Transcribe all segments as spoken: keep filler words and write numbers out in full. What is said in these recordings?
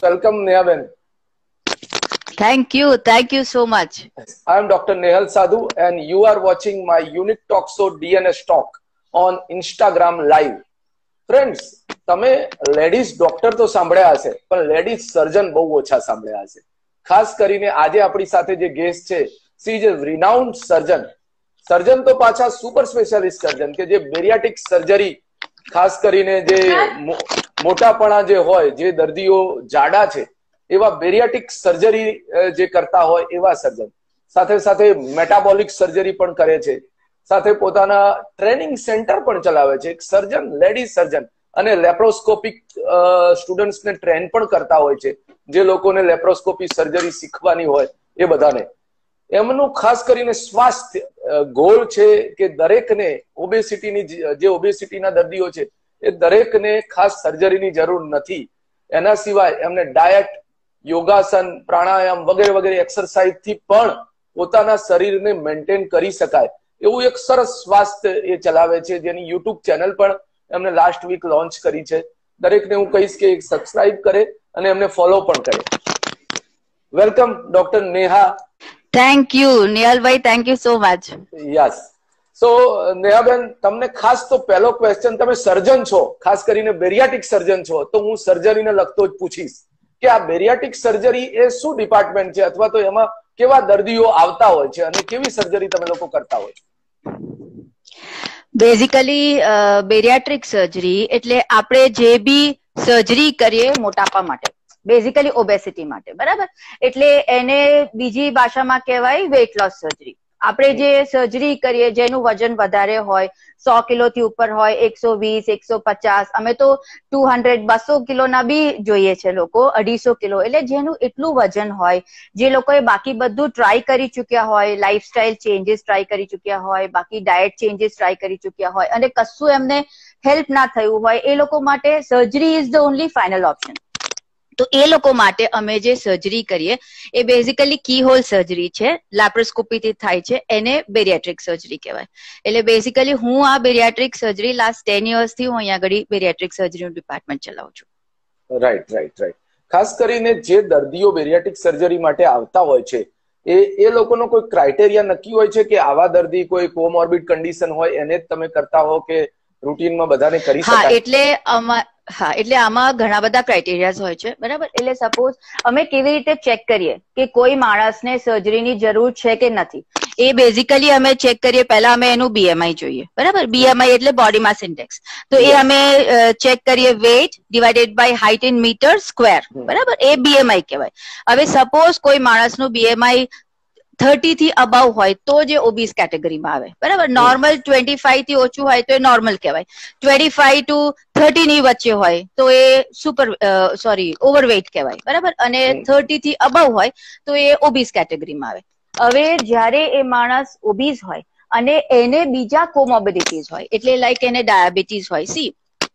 welcome Nehaben. Thank you. Thank you so much. I am Doctor Nehal Sadhu and you are watching my unique talk show D N S Talk on Instagram Live. Friends, તમે ladies doctor તો સાંભળ્યા હશે પણ ladies સર્જન બહુ ઓછા સાંભળ્યા હશે. ખાસ કરીને આજે આપણી સાથે જે ગેસ્ટ છે she is a renowned surgeon. Surgeon તો પાછા સુપર સ્પેશિયાલિસ્ટ સર્જન કે જે બેરિયાટિક સર્જરી ખાસ કરીને જે મોટાપણા જે હોય જે દર્દીઓ જાડા છે એવા બેરિયાટિક સર્જરી જે કરતા હોય એવા સર્જન સાથે સાથે મેટાબોલિક સર્જરી પણ કરે છે સાથે પોતાના ટ્રેનિંગ સેન્ટર પણ ચલાવે છે. એક સર્જન લેડીઝ સર્જન અને લેપ્રોસ્કોપિક સ્ટુડન્ટ્સ ને ટ્રેન પણ કરતા હોય છે જે લોકોને લેપ્રોસ્કોપી સર્જરી શીખવાની હોય એ બધાને. એમનું ખાસ કરીને સ્વાસ્થ્ય ગોલ છે કે દરેકને ઓબેસિટીની જે ઓબેસિટીના દર્દીઓ છે એ દરેકને ખાસ સર્જરીની જરૂર નથી. એના સિવાય એમને ડાયટ, યોગાસન, પ્રાણાયામ વગેરે વગેરે એક્સરસાઇઝ થી પણ પોતાના શરીરને મેન્ટેન કરી શકાય એવું એક સરસ સ્વાસ્થ્ય એ ચલાવે છે જેની યુટ્યુબ ચેનલ પણ એમને લાસ્ટ વીક લોન્ચ કરી છે. દરેકને હું કહીશ કે સબસ્ક્રાઇબ કરે અને એમને ફોલો પણ કરે. Welcome doctor Neha. Thank you, Nehal bhai. Thank you so much. Yes. So નેહાબેન, તમને ખાસ તો પહેલો ક્વેશ્ચન, તમે સર્જન છો, ખાસ કરીને બેરિયાટિક સર્જન છો, તો હું સર્જરીને લગતો જ પૂછીશ કે આ બેરિયાટિક સર્જરી એ શું ડિપાર્ટમેન્ટ છે અથવા તો એમાં કેવા દર્દીઓ આવતા હોય છે અને કેવી સર્જરી તમે લોકો કરતા હોય છો? બેઝિકલી બેરિયાટ્રિક સર્જરી એટલે આપણે જે બી સર્જરી કરીએ મોટાપા માટે, બેઝિકલી ઓબેસિટી માટે, બરાબર? એટલે એને બીજી ભાષામાં કહેવાય વેઇટ લોસ સર્જરી. આપણે જે સર્જરી કરીએ જેનું વજન વધારે હોય, સો કિલો થી ઉપર હોય, એકસો વીસ, એકસો પચાસ, અમે તો ટુ હંડ્રેડ બસો કિલોના બી જોઈએ છે લોકો, અઢીસો કિલો, એટલે જેનું એટલું વજન હોય, જે લોકોએ બાકી બધું ટ્રાય કરી ચુક્યા હોય, લાઈફસ્ટાઈલ ચેન્જીસ ટ્રાય કરી ચુક્યા હોય, બાકી ડાયટ ચેન્જીસ ટ્રાય કરી ચુક્યા હોય અને કશું એમને હેલ્પ ના થયું હોય, એ લોકો માટે surgery is the only final option. તો એ લોકો માટે અમે જે સર્જરી કરીએ એ બેઝિકલી કી હોલ સર્જરી છે, લેપ્રોસ્કોપીથી થાય છે, એને બેરિયાટ્રિક સર્જરી કહેવાય. એટલે બેઝિકલી હું આ બેરિયાટ્રિક સર્જરી લાસ્ટ ટેન યર્સથી હું અહીંયા આગળ બેરિયાટ્રિક સર્જરીનું ડિપાર્ટમેન્ટ ચલાવું છું. Right right right. ખાસ કરીને જે દર્દીઓ બેરિયાટિક સર્જરી માટે આવતા હોય છે એ એ લોકોનો કોઈ ક્રાઇટેરિયા નક્કી હોય છે કે આવા દર્દી કોઈ કોમોર્બિડ કન્ડિશન હોય એને જ તમે કરતા હો કે રૂટીનમાં બધાને કરી શકાય? હા, એટલે આમાં હા એટલે આમાં ઘણા બધા ક્રાઇટેરિયાઝ હોય છે, બરાબર? એટલે સપોઝ અમે કેવી રીતે ચેક કરીએ કે કોઈ માણસને સર્જરીની જરૂર છે કે નથી, એ બેઝિકલી અમે ચેક કરીએ. પહેલા અમે એનું બીએમઆઈ જોઈએ, બરાબર? બીએમઆઈ એટલે બોડી માસ ઇન્ડેક્સ. તો એ અમે ચેક કરીએ weight divided by height in metre square, બરાબર? એ બીએમઆઈ કહેવાય. હવે સપોઝ કોઈ માણસનું બીએમઆઈ થર્ટી થી અબાવ હોય તો જે ઓબીસ કેટેગરીમાં આવે, બરાબર? નોર્મલ ટ્વેન્ટી ફાઈવ થી ઓછું હોય તો એ નોર્મલ કહેવાય. ટ્વેન્ટી ફાઈવ ટુ થર્ટી ની વચ્ચે હોય તો એ સુપર સોરી ઓવરવેઇટ કહેવાય, બરાબર? અને થર્ટી થી અબાવ હોય તો એ ઓબીસ કેટેગરીમાં આવે. હવે જયારે એ માણસ ઓબીસ હોય અને એને બીજા કોમોર્બિડિટીઝ હોય, એટલે લાઈક એને ડાયાબિટીસ હોય, સી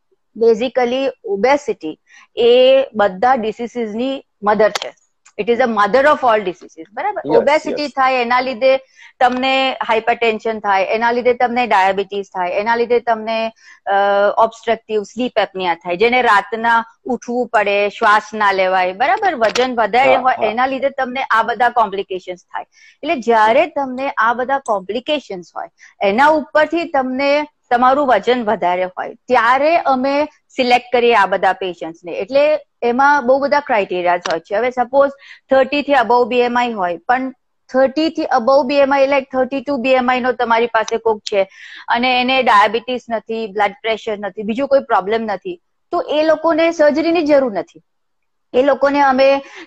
બેઝિકલી ઓબેસિટી એ બધા ડિસીઝની મધર છે. It is a mother of all diseases, બરાબર? ઓબેસિટી થાય એના લીધે તમને હાઇપરટેન્શન થાય, એના લીધે તમને ડાયાબિટીસ થાય, એના લીધે તમને ઓબ્સ્ટ્રક્ટિવ સ્લીપ એપનિયા થાય, જેને રાતના ઉઠવું પડે, શ્વાસ ના લેવાય, બરાબર? વજન વધારે હોય એના લીધે તમને આ બધા કોમ્પ્લિકેશન્સ થાય. એટલે જયારે તમને આ બધા કોમ્પ્લિકેશન્સ હોય એના ઉપરથી તમને તમારું વજન વધારે હોય ત્યારે અમે સિલેક્ટ કરીએ આ બધા પેશન્ટ્સને. એટલે એમાં બહુ બધા ક્રાઇટેરિયાઝ હોય છે. હવે સપોઝ થર્ટી થી અબવ બીએમઆઈ હોય પણ થર્ટી થી above BMI like thirty two BMI નો તમારી પાસે કોક છે અને એને ડાયાબિટીસ નથી, બ્લડ પ્રેશર નથી, બીજું કોઈ પ્રોબ્લેમ નથી, તો એ લોકોને સર્જરીની જરૂર નથી. એ લોકોને અમે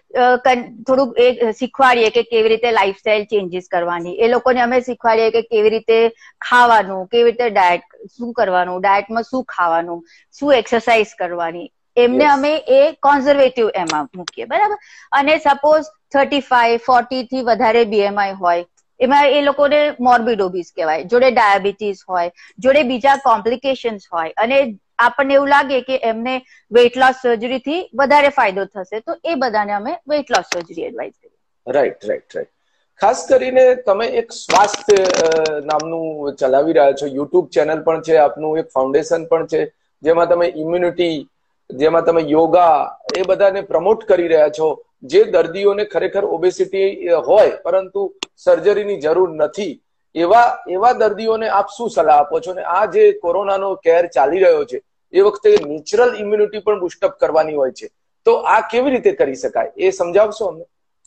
થોડુંક એ શીખવાડીએ કે કેવી રીતે લાઈફસ્ટાઈલ ચેન્જીસ કરવાની, એ લોકોને અમે શીખવાડીએ કે કેવી રીતે ખાવાનું, કેવી રીતે ડાયટ શું કરવાનું, ડાયટમાં શું ખાવાનું, શું એક્સરસાઇઝ કરવાની, એમને અમે એ કોન્ઝર્વેટિવ એમાં મૂકીએ, બરાબર? અને સપોઝ થર્ટી ફાઈવ ફોર્ટી થી વધારે બીએમઆઈ હોય એમાં એ લોકોને મોર્બિડ ઓબીસ કહેવાય, જોડે ડાયાબિટીસ હોય, જોડે બીજા કોમ્પ્લિકેશન્સ હોય અને આપણને એવું લાગે કે એમને વેઇટ લોસ સર્જરી થી વધારે ફાયદો થશે તો એ બધાને અમે વેઇટ લોસ સર્જરી એડવાઇસ કરીએ. Right right right. ખાસ કરીને તમે એક સ્વાસ્થ્ય નામનું ચલાવી રહ્યા છો, યુટ્યુબ ચેનલ પણ છે આપનું, એક ફાઉન્ડેશન પણ છે જેમાં તમે ઇમ્યુનિટી જેમાં તમે યોગા એ બધાને પ્રમોટ કરી રહ્યા છો, જે દર્દીઓને ખરેખર ઓબેસિટી હોય પરંતુ સર્જરીની જરૂર નથી, એવા એવા દર્દીઓને આપ શું સલાહ આપો છો? ને આ જે કોરોનાનો કેર ચાલી રહ્યો છે એ વખતે નેચરલ ઇમ્યુનિટી પણ બુસ્ટઅપ કરવાની હોય છે, તો આ કેવી રીતે કરી શકાય એ સમજાવશો અમને?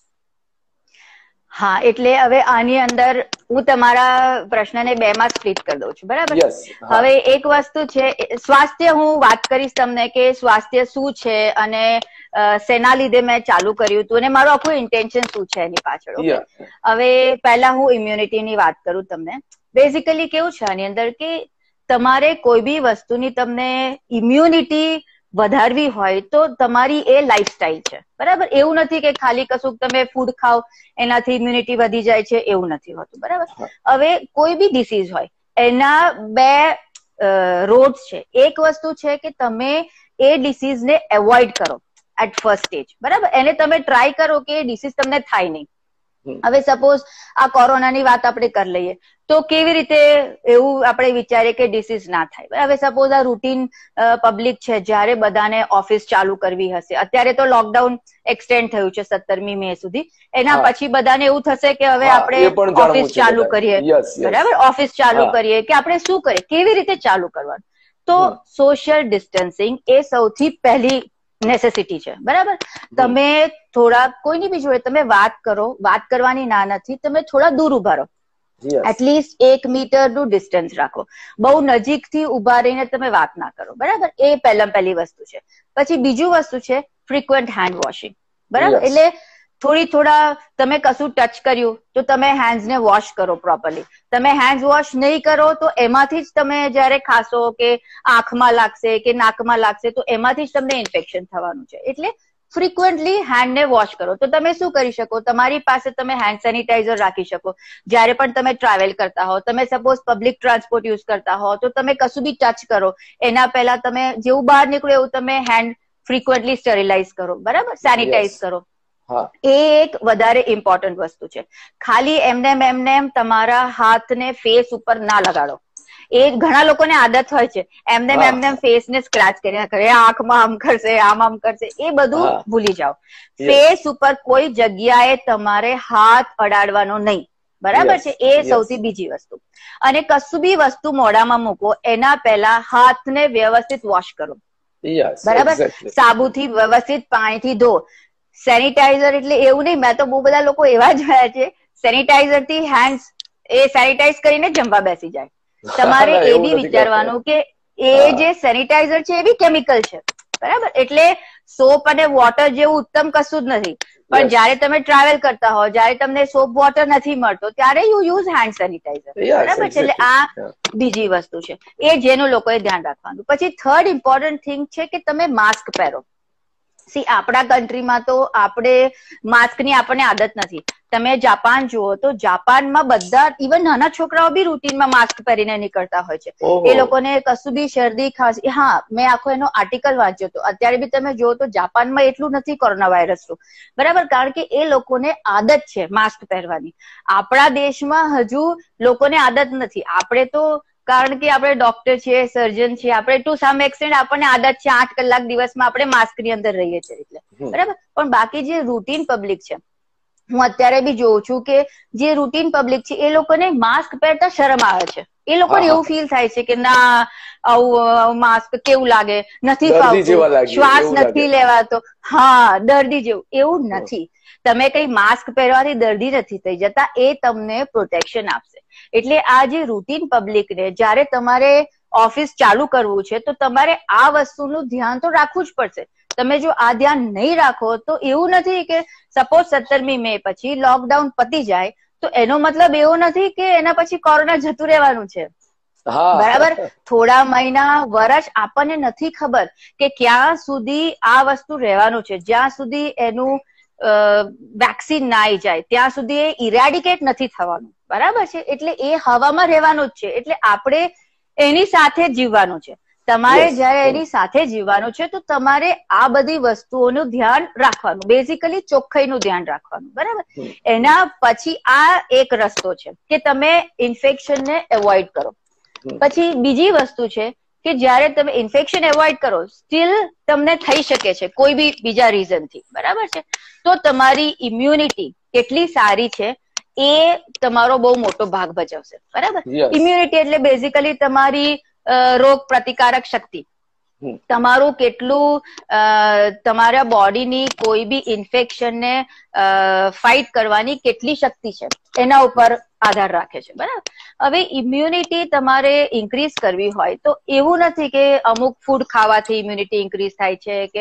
હા, એટલે હવે આની અંદર હું તમારા પ્રશ્નને બે માં સ્પ્લિટ કરી દઉં છું, બરાબર? હવે એક વસ્તુ છે સ્વાસ્થ્ય, હું વાત કરીશ તમને કે સ્વાસ્થ્ય શું છે અને શેના લીધે મેં ચાલુ કર્યું હતું અને મારું આખું ઇન્ટેન્શન શું છે એની પાછળ. હવે પહેલા હું ઇમ્યુનિટીની વાત કરું તમને. બેઝિકલી કેવું છે આની અંદર કે તમારે કોઈ બી વસ્તુની તમને ઇમ્યુનિટી વધારવી હોય તો તમારી એ લાઈફસ્ટાઈલ છે, બરાબર? એવું નથી કે ખાલી કશું તમે ફૂડ ખાઓ એનાથી ઇમ્યુનિટી વધી જાય છે, એવું નથી હોતું, બરાબર? હવે કોઈ બી ડિસીઝ હોય એના બે રોડ્સ છે. એક વસ્તુ છે કે તમે એ ડિસીઝને એવોઇડ કરો એટ ફર્સ્ટ સ્ટેજ, બરાબર? એને તમે ટ્રાય કરો કે એ ડિસીઝ તમને થાય નહીં. હવે સપોઝ આ કોરોનાની વાત આપણે કરી લઈએ તો કેવી રીતે એવું આપણે વિચારીએ કે ડિસીઝ ના થાય? હવે સપોઝ આ રૂટીન પબ્લિક છે, જયારે બધાને ઓફિસ ચાલુ કરવી હશે, અત્યારે તો લોકડાઉન એક્સટેન્ડ થયું છે સત્તરમી મે સુધી, એના પછી બધાને એવું થશે કે હવે આપણે ઓફિસ ચાલુ કરીએ, બરાબર? ઓફિસ ચાલુ કરીએ કે આપણે શું કરીએ, કેવી રીતે ચાલુ કરવાનું? તો સોશિયલ ડિસ્ટન્સિંગ એ સૌથી પહેલી નેસેસિટી છે, બરાબર? તમે થોડા કોઈની બી જોડે તમે વાત કરો, વાત કરવાની ના નથી, તમે થોડા દૂર ઉભા રહો, એટલીસ્ટ એક મીટર નું ડિસ્ટન્સ રાખો, બહુ નજીકથી ઉભા રહીને તમે વાત ના કરો, બરાબર? એ પહેલા પહેલી વસ્તુ છે. પછી બીજું વસ્તુ છે ફ્રીક્વન્ટ હેન્ડ વોશિંગ, બરાબર? એટલે થોડી થોડા તમે કશું ટચ કર્યું તો તમે હેન્ડ્સને વોશ કરો પ્રોપરલી. તમે હેન્ડ વોશ નહીં કરો તો એમાંથી જ તમે જયારે ખાશો કે આંખમાં લાગશે કે નાકમાં લાગશે તો એમાંથી જ તમને ઇન્ફેક્શન થવાનું છે. એટલે ફ્રીક્વન્ટલી હેન્ડને વોશ કરો. તો તમે શું કરી શકો, તમારી પાસે તમે હેન્ડ સેનિટાઈઝર રાખી શકો. જયારે પણ તમે ટ્રાવેલ કરતા હો, તમે સપોઝ પબ્લિક ટ્રાન્સપોર્ટ યુઝ કરતા હો તો તમે કશું બી ટચ કરો એના પહેલા તમે જેવું બહાર નીકળો એવું તમે હેન્ડ ફ્રીક્વન્ટલી સ્ટરીલાઇઝ કરો, બરાબર? સેનિટાઈઝ કરો. એ એક વધારે ઇમ્પોર્ટન્ટ વસ્તુ છે. ખાલી એમને એમને એમ તમારા હાથને ફેસ ઉપર ના લગાડો. એ ઘણા લોકોને આદત હોય છે એમને એમને ફેસ ને સ્ક્રેચ કર્યા કરે, આંખમાં આમ કરશે, આમ આમ કરશે, એ બધું ભૂલી જાઓ. ફેસ ઉપર કોઈ જગ્યાએ તમારે હાથ અડાડવાનો નહીં, બરાબર છે? એ સૌથી બીજી વસ્તુ. અને કશું બી વસ્તુ મોઢામાં મૂકો એના પહેલા હાથને વ્યવસ્થિત વોશ કરો, બરાબર? સાબુથી વ્યવસ્થિત પાણીથી ધો. સેનિટાઈઝર એટલે એવું નહીં, મેં તો બહુ બધા લોકો એવા જોયા છે સેનિટાઈઝર થી હેન્ડ એ સેનિટાઈઝ કરીને જમવા બેસી જાય. તમારે એ બી વિચારવાનું કે એ જે સેનિટાઈઝર છે એ બી કેમિકલ છે, બરાબર? એટલે સોપ અને વોટર જેવું ઉત્તમ કશું જ નથી, પણ જયારે તમે ટ્રાવેલ કરતા હો, જયારે તમને સોપ વોટર નથી મળતો ત્યારે યુ યુઝ હેન્ડ સેનિટાઈઝર, બરાબર છે? એટલે આ બીજી વસ્તુ છે, એ જેનું લોકોએ ધ્યાન રાખવાનું. પછી થર્ડ ઇમ્પોર્ટન્ટ થિંગ છે કે તમે માસ્ક પહેરો. સી આપણા કન્ટ્રીમાં તો આપણે માસ્કની આપણને આદત નથી. તમે જાપાન જુઓ તો જાપાનમાં બધા ઇવન નાના છોકરાઓ બી રૂટીનમાં માસ્ક પહેરીને નીકળતા હોય છે. એ લોકોને કશું બી શરદી ખાંસી, હા મેં આખો એનો આર્ટિકલ વાંચ્યો હતો, અત્યારે બી તમે જુઓ તો જાપાનમાં એટલું નથી કોરોના વાયરસનું, બરાબર? કારણ કે એ લોકોને આદત છે માસ્ક પહેરવાની. આપણા દેશમાં હજુ લોકોને આદત નથી. આપણે તો કારણ કે આપણે ડોક્ટર છીએ, સર્જન છીએ, આપણે ટુ સમ એક્સટેન્ટ આપણને આદત છે આઠ કલાક દિવસમાં આપણે માસ્કની અંદર રહીએ છીએ એટલે, બરાબર? પણ બાકી જે રૂટીન પબ્લિક છે, હું અત્યારે બી જોઉં છું કે જે રૂટીન પબ્લિક છે એ લોકોને માસ્ક પહેરતા શરમ આવે છે. એ લોકોને એવું ફીલ થાય છે કે ના આવું માસ્ક કેવું લાગે, નથી ફાવતું, શ્વાસ નથી લેવાતો, હા દર્દી જેવું. એવું નથી. તમે કઈ માસ્ક પહેરવાથી દર્દી નથી થઈ જતા, એ તમને પ્રોટેક્શન આપશે. એટલે આ જે રૂટીન પબ્લિકને જયારે તમારે ઓફિસ ચાલુ કરવું છે તો તમારે આ વસ્તુનું ધ્યાન તો રાખવું જ પડશે. તમે જો આ ધ્યાન નહીં રાખો તો એવું નથી કે સપોઝ સત્તરમી મે પછી લોકડાઉન પતી જાય તો એનો મતલબ એવો નથી કે એના પછી કોરોના જતું રહેવાનું છે, બરાબર? થોડા મહિના, વર્ષ આપણને નથી ખબર કે ક્યાં સુધી આ વસ્તુ રહેવાનું છે. જ્યાં સુધી એનું વેક્સિન ના આવી જાય ત્યાં સુધી એ ઇરેડિકેટ નથી થવાનું, બરાબર છે? એટલે એ હવામાં રહેવાનું જ છે. એટલે આપણે એની સાથે જીવવાનું છે. તમારે જયારે એની સાથે જીવવાનું છે તો તમારે આ બધી વસ્તુઓનું ધ્યાન રાખવાનું, બેઝિકલી ચોખ્ખાઈનું ધ્યાન રાખવાનું, બરાબર? એના પછી આ એક રસ્તો છે કે તમે ઇન્ફેક્શનને એવોઇડ કરો. પછી બીજી વસ્તુ છે કે જ્યારે તમે ઇન્ફેક્શન એવોઇડ કરો સ્ટીલ તમને થઈ શકે છે કોઈ બી બીજા રીઝન થી, બરાબર છે, તો તમારી ઇમ્યુનિટી કેટલી સારી છે એ તમારો બહુ મોટો ભાગ ભજવશે, બરાબર. ઇમ્યુનિટી એટલે બેઝિકલી તમારી રોગ પ્રતિકારક શક્તિ, તમારું કેટલું તમારા બોડીની કોઈ બી ઇન્ફેક્શન ને ફાઇટ કરવાની કેટલી શક્તિ છે એના ઉપર આધાર રાખે છે, બરાબર. હવે ઇમ્યુનિટી તમારે ઇન્ક્રીઝ કરવી હોય તો એવું નથી કે અમુક ફૂડ ખાવાથી ઇમ્યુનિટી ઇન્ક્રીઝ થાય છે કે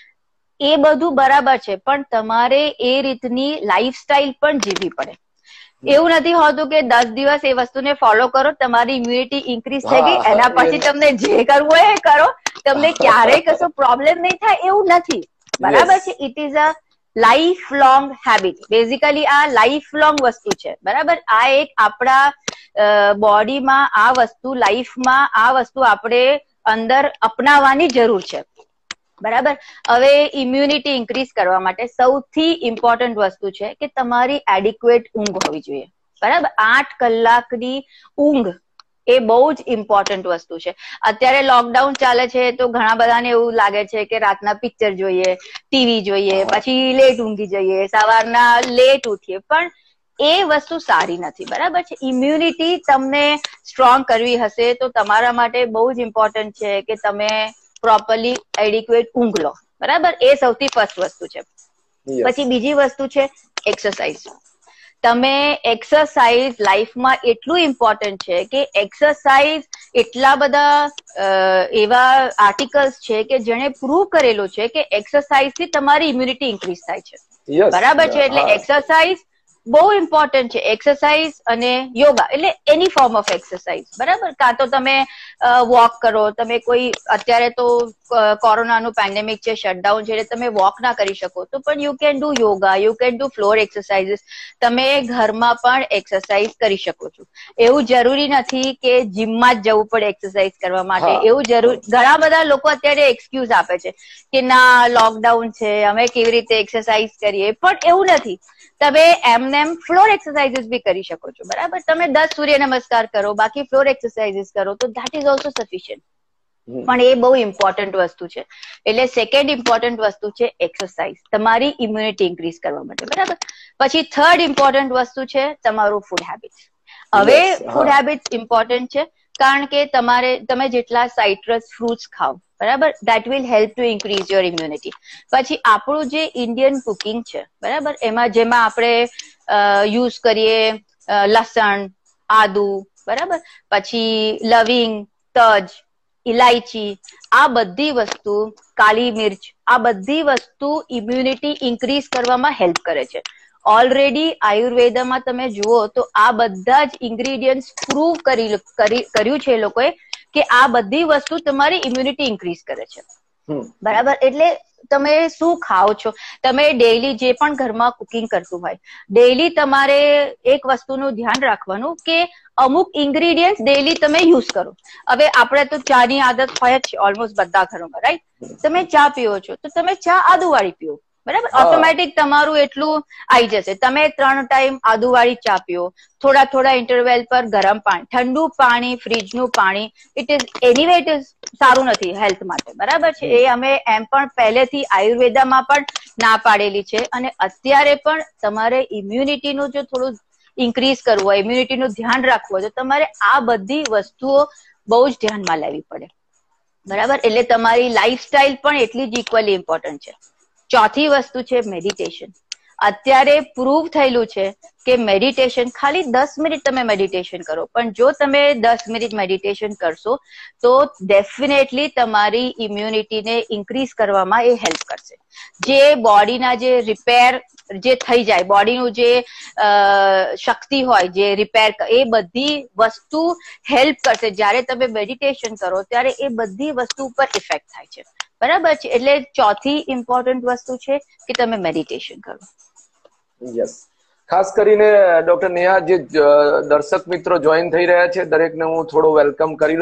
એ બધું બરાબર છે, પણ તમારે એ રીતની લાઈફસ્ટાઈલ પણ જીવવી પડે. એવું નથી હોતું કે દસ દિવસ એ વસ્તુને ફોલો કરો તમારી ઇમ્યુનિટી ઇન્ક્રીઝ થઈ ગઈ એના પછી તમને જે કરવું હોય એ કરો, તમને ક્યારેય કશો પ્રોબ્લેમ નહીં થાય એવું નથી, બરાબર છે. It is a life long habit. Basically આ લાઈફ લોંગ વસ્તુ છે, બરાબર. આ એક આપણા બોડીમાં આ વસ્તુ લાઈફમાં આ વસ્તુ આપણે અંદર અપનાવવાની જરૂર છે, બરાબર. હવે ઇમ્યુનિટી ઇન્ક્રીઝ કરવા માટે સૌથી ઇમ્પોર્ટન્ટ વસ્તુ છે કે તમારી એડિક્વેટ ઊંઘ હોવી જોઈએ, બરાબર. આઠ કલાકની ઊંઘ એ બહુ જ ઇમ્પોર્ટન્ટ વસ્તુ છે. અત્યારે લોકડાઉન ચાલે છે તો ઘણા બધાને એવું લાગે છે કે રાતના પિક્ચર જોઈએ, ટીવી જોઈએ, પછી લેટ ઊંઘી જઈએ, સવારના લેટ ઉઠીએ, પણ એ વસ્તુ સારી નથી, બરાબર છે. ઇમ્યુનિટી તમને સ્ટ્રોંગ કરવી હશે તો તમારા માટે બહુ જ ઇમ્પોર્ટન્ટ છે કે તમે પ્રોપરલી એડિક્વેટ ઊંઘ લો, બરાબર. એ સૌથી ફર્સ્ટ વસ્તુ છે. પછી બીજી વસ્તુ છે એક્સરસાઇઝ. તમે એક્સરસાઇઝ લાઈફમાં એટલું ઇમ્પોર્ટન્ટ છે કે એક્સરસાઇઝ એટલા બધા એવા આર્ટિકલ્સ છે કે જેણે પ્રૂવ કરેલું છે કે એક્સરસાઇઝ થી તમારી ઇમ્યુનિટી ઇન્ક્રીઝ થાય છે, બરાબર છે. એટલે એક્સરસાઇઝ બહુ ઇમ્પોર્ટન્ટ છે. એક્સરસાઇઝ અને યોગા એટલે એની ફોર્મ ઓફ એક્સરસાઇઝ, બરાબર. કાં તો તમે વોક કરો, તમે કોઈ અત્યારે તો કોરોનાનું પેન્ડેમિક છે, શટડાઉન છે, એટલે તમે વોક ના કરી શકો તો પણ you can do yoga, you can do floor exercises. તમે ઘરમાં પણ એક્સરસાઇઝ કરી શકો છો. એવું જરૂરી નથી કે જીમમાં જ જવું પડે એક્સરસાઇઝ કરવા માટે. એવું જરૂર ઘણા બધા લોકો અત્યારે એક્સક્યુઝ આપે છે કે ના લોકડાઉન છે અમે કેવી રીતે એક્સરસાઇઝ કરીએ, પણ એવું નથી. તમે એમને એમ ફ્લોર એક્સરસાઇઝીસ બી કરી શકો છો, બરાબર. તમે દસ સૂર્ય નમસ્કાર કરો, બાકી ફ્લોર એક્સરસાઇઝીસ કરો તો ધેટ ઇઝ ઓલ્સો સફિશિયન્ટ. પણ એ બહુ ઇમ્પોર્ટન્ટ વસ્તુ છે. એટલે સેકન્ડ ઇમ્પોર્ટન્ટ વસ્તુ છે એક્સરસાઇઝ તમારી ઇમ્યુનિટી ઇન્ક્રીઝ કરવા માટે, બરાબર. પછી થર્ડ ઇમ્પોર્ટન્ટ વસ્તુ છે તમારું ફૂડ હેબિટ. હવે ફૂડ હેબિટ ઇમ્પોર્ટન્ટ છે કારણ કે તમારે તમે જેટલા સાઇટ્રસ ફ્રૂટ્સ ખાઓ, બરાબર, that will help to increase your immunity. પછી આપણું જે ઇન્ડિયન કુકિંગ છે, બરાબર, એમાં જેમાં આપણે યુઝ કરીએ લસણ, આદુ, બરાબર, પછી લવિંગ, તજ, ઇલાયચી, આ બધી વસ્તુ, કાલી મિર્ચ, આ બધી વસ્તુ ઇમ્યુનિટી ઇન્ક્રીઝ કરવામાં હેલ્પ કરે છે. ઓલરેડી આયુર્વેદમાં તમે જુઓ તો આ બધા જ ઇન્ગ્રીડિયન્ટ્સ પ્રૂવ કરી કર્યું છે એ લોકોએ કે આ બધી વસ્તુ તમારી ઇમ્યુનિટી ઇન્ક્રીઝ કરે છે, બરાબર. એટલે તમે શું ખાઓ છો, તમે ડેઈલી જે પણ ઘરમાં કુકિંગ કરતું હોય, ડેઈલી તમારે એક વસ્તુનું ધ્યાન રાખવાનું કે અમુક ઇન્ગ્રીડિયન્ટ્સ ડેઈલી તમે યુઝ કરો. હવે આપણે તો ચા ની આદત હોય જ છે ઓલમોસ્ટ બધા ઘરોમાં, રાઈટ. તમે ચા પીઓ છો તો તમે ચા આદુવાળી પીઓ, બરાબર. ઓટોમેટિક તમારું એટલું આવી જશે. તમે ત્રણ ટાઈમ આદુવાળી ચા પીઓ, થોડા થોડા ઇન્ટરવેલ પર ગરમ પાણી, ઠંડુ પાણી, ફ્રીજનું પાણી, it is anyway it is સારું નથી હેલ્થ માટે, બરાબર છે. એ અમે એમ પણ પહેલેથી આયુર્વેદામાં પણ ના પાડેલી છે. અને અત્યારે પણ તમારે ઇમ્યુનિટીનું જો થોડું ઇન્ક્રીઝ કરવું હોય, ઇમ્યુનિટીનું ધ્યાન રાખવું હોય તો તમારે આ બધી વસ્તુઓ બહુ જ ધ્યાનમાં લેવી પડે, બરાબર. એટલે તમારી લાઈફસ્ટાઈલ પણ એટલી જ ઇક્વલી ઇમ્પોર્ટન્ટ છે. ચોથી વસ્તુ છે મેડિટેશન. અત્યારે પ્રૂવ થયેલું છે કે મેડિટેશન, ખાલી દસ મિનિટ તમે મેડિટેશન કરો, પણ જો તમે દસ મિનિટ મેડિટેશન કરશો તો ડેફિનેટલી તમારી ઇમ્યુનિટીને ઇન્ક્રીઝ કરવામાં એ હેલ્પ કરશે. જે બોડીના જે રિપેર જે થઈ જાય, બોડીનું જે શક્તિ હોય જે રિપેર, એ બધી વસ્તુ હેલ્પ કરશે. જયારે તમે મેડિટેશન કરો ત્યારે એ બધી વસ્તુ ઉપર ઇફેક્ટ થાય છે, બરાબર છે. એટલે ચોથી ઇમ્પોર્ટન્ટ વસ્તુ છે કે તમે મેડિટેશન કરો. યસ. ખાસ કરીને ડોક્ટર નેહા, જે દર્શક મિત્રો જોઈન થઈ રહ્યા છે દરેકને હું થોડો વેલકમ કરી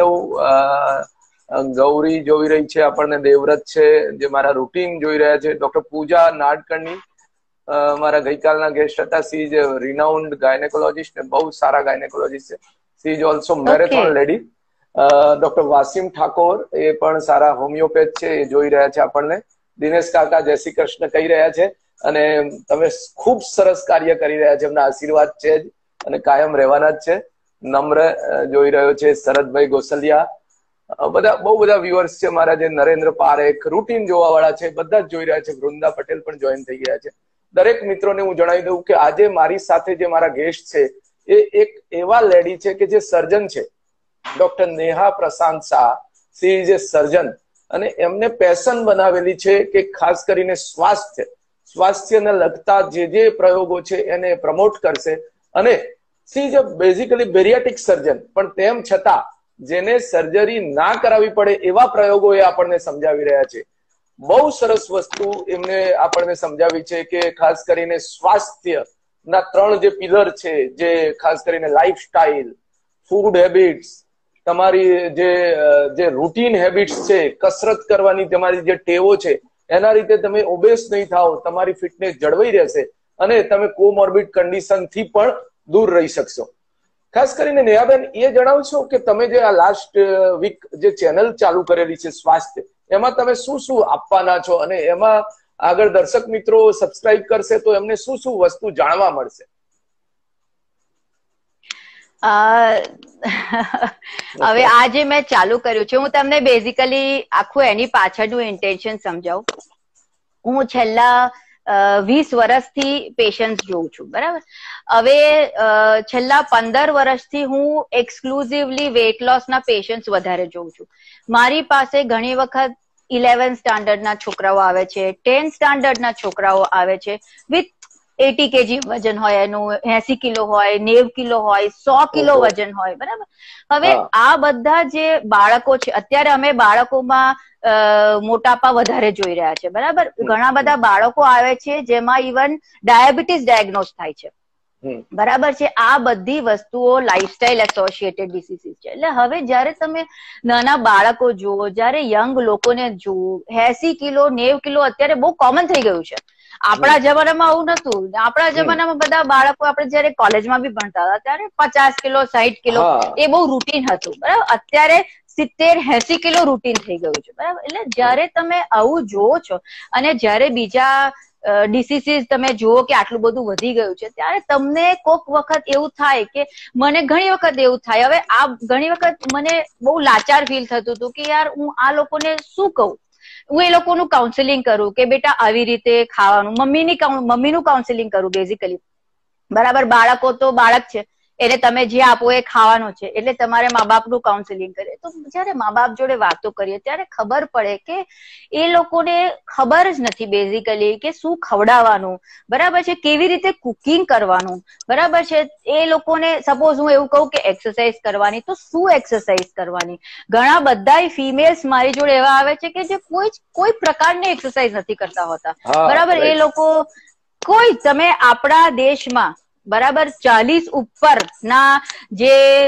લઉં. ગૌરી જોઈ રહી છે આપણને, દેવવ્રત છે જે મારા રૂટીન જોઈ રહ્યા છે, ડોક્ટર પૂજા નાડકર્ણી મારા ગઈકાલના ગેસ્ટ હતા. સી ઇઝ રિનાઉન્ડ ગાયનેકોલોજીસ્ટ ને બહુ સારા ગાયનેકોલોજીસ્ટ છે. She is also marathon lady. Doctor Wasim Thakor એ પણ સારા હોમિયોપેથ છે, એ જોઈ રહ્યા છે આપણને. દિનેશ કાકા જય શ્રી કૃષ્ણ કહી રહ્યા છે અને તમે ખૂબ સરસ કાર્ય કરી રહ્યા છે, એમના આશીર્વાદ છે જ અને કાયમ રહેવાના જ છે. નમ્ર જોઈ રહ્યો છે, શરદભાઈ ગોસલિયા, બધા બહુ બધા વ્યુઅર્સ છે મારા, જે નરેન્દ્ર પારેખ રૂટીન જોવા વાળા છે, બધા જ જોઈ રહ્યા છે. વૃંદા પટેલ પણ જોઈન થઈ ગયા છે. દરેક મિત્રોને હું જણાવી દઉં કે આજે મારી સાથે જે મારા ગેસ્ટ છે એ એક એવા લેડી છે કે જે સર્જન છે, doctor Neha Prashant Shah. She is a surgeon અને એમને પેશન બનાવેલી છે કે ખાસ કરીને સ્વાસ્થ્ય સ્વાસ્થ્યને લગતા જે જે પ્રયોગો છે એને પ્રમોટ કરશે. અને she is a basically bariatric surgeon, પણ તેમ છતાં જેને સર્જરી ના કરાવવી પડે એવા પ્રયોગો એ આપણને સમજાવી રહ્યા છે. બહુ સરસ વસ્તુ એમને આપણને સમજાવી છે કે ખાસ કરીને સ્વાસ્થ્ય ના ત્રણ જે પિલર છે, જે ખાસ કરીને લાઈફસ્ટાઈલ, ફૂડ હેબિટ્સ, તમારી જે જે રૂટીન હેબિટ્સ છે, કસરત કરવાની તમારી જે ટેવો છે, એના રીતે તમે ઓબેસ નહીં થાઓ, તમારી ફિટનેસ જળવાઈ રહેશે અને તમે કોમોર્બિડ કન્ડિશન થી પણ દૂર રહી શકશો. ખાસ કરીને નેહાબેન એ જણાવશો કે તમે જે આ લાસ્ટ વીક જે ચેનલ ચાલુ કરેલી છે સ્વાસ્થ્ય, એમાં તમે શું શું આપવાના છો અને એમાં આગળ દર્શક મિત્રો સબસ્ક્રાઇબ કરશે તો એમને શું શું વસ્તુ જાણવા મળશે? હવે આ જે મેં ચાલુ કર્યું છે, હું તમને બેઝિકલી આખું એની પાછળનું ઇન્ટેન્શન સમજાવું. હું છેલ્લા વીસ વર્ષથી પેશન્ટ્સ જોઉં છું, બરાબર. હવે છેલ્લા પંદર વર્ષથી હું એક્સક્લુઝિવલી વેટ લોસ ના પેશન્ટ્સ વધારે જોઉં છું. મારી પાસે ઘણી વખત ઇલેવન સ્ટાન્ડર્ડ ના છોકરાઓ આવે છે, ટેન સ્ટાન્ડર્ડ ના છોકરાઓ આવે છે વિથ એટી કેજી વજન હોય, એનું એસી કિલો હોય, નેવ કિલો હોય, સો કિલો વજન હોય, બરાબર. હવે આ બધા જે બાળકો છે, અત્યારે અમે બાળકોમાં મોટાપા વધારે જોઈ રહ્યા છે, બરાબર. ઘણા બધા બાળકો આવે છે જેમાં ઇવન ડાયાબિટીસ ડાયગ્નોઝ થાય છે, બરાબર છે. આ બધી વસ્તુઓ લાઈફસ્ટાઈલ એસોસિએટેડ ડિસીઝીસ છે. એટલે હવે જયારે તમે નાના બાળકો જુઓ, જયારે યંગ લોકોને જુઓ, એસી કિલો નેવ કિલો અત્યારે બહુ કોમન થઈ ગયું છે. આપણા જમાનામાં આવું નતું. આપણા જમાનામાં બધા બાળકો, આપણે જયારે કોલેજમાં બી ભણતા હતા ત્યારે પચાસ કિલો સાહીઠ કિલો એ બહુ રૂટીન હતું, બરાબર. અત્યારે સિત્તેર એસી કિલો રૂટીન થઈ ગયું છે, બરાબર. એટલે જયારે તમે આવું જોવો છો અને જયારે બીજા ડિસીઝીસ તમે જુઓ કે આટલું બધું વધી ગયું છે, ત્યારે તમને કોક વખત એવું થાય કે મને ઘણી વખત એવું થાય. હવે આ ઘણી વખત મને બહુ લાચાર ફીલ થતું હતું કે યાર હું આ લોકોને શું કહું. હું એ લોકોનું કાઉન્સેલિંગ કરું કે બેટા આવી રીતે ખાવાનું, મમ્મીની મમ્મીનું કાઉન્સેલિંગ કરું બેઝિકલી, બરાબર. બાળકો તો બાળક છે, એને તમે જે આપો એ ખાવાનું છે, એટલે તમારે મા બાપનું કાઉન્સેલિંગ કરે. તો જયારે મા બાપ જોડે વાતો કરીએ ત્યારે ખબર પડે કે એ લોકોને ખબર જ નથી બેઝિકલી કે શું ખવડાવવાનું, બરાબર છે, કેવી રીતે કુકિંગ કરવાનું, બરાબર છે. એ લોકોને સપોઝ હું એવું કહું કે એક્સરસાઇઝ કરવાની, તો શું એક્સરસાઇઝ કરવાની. ઘણા બધા ફિમેલ્સ મારી જોડે એવા આવે છે કે જે કોઈ કોઈ પ્રકારની એક્સરસાઇઝ નથી કરતા હોતા, બરાબર. એ લોકો કોઈ, તમે આપણા દેશમાં બરાબર ચાલીસ ઉપર ના જે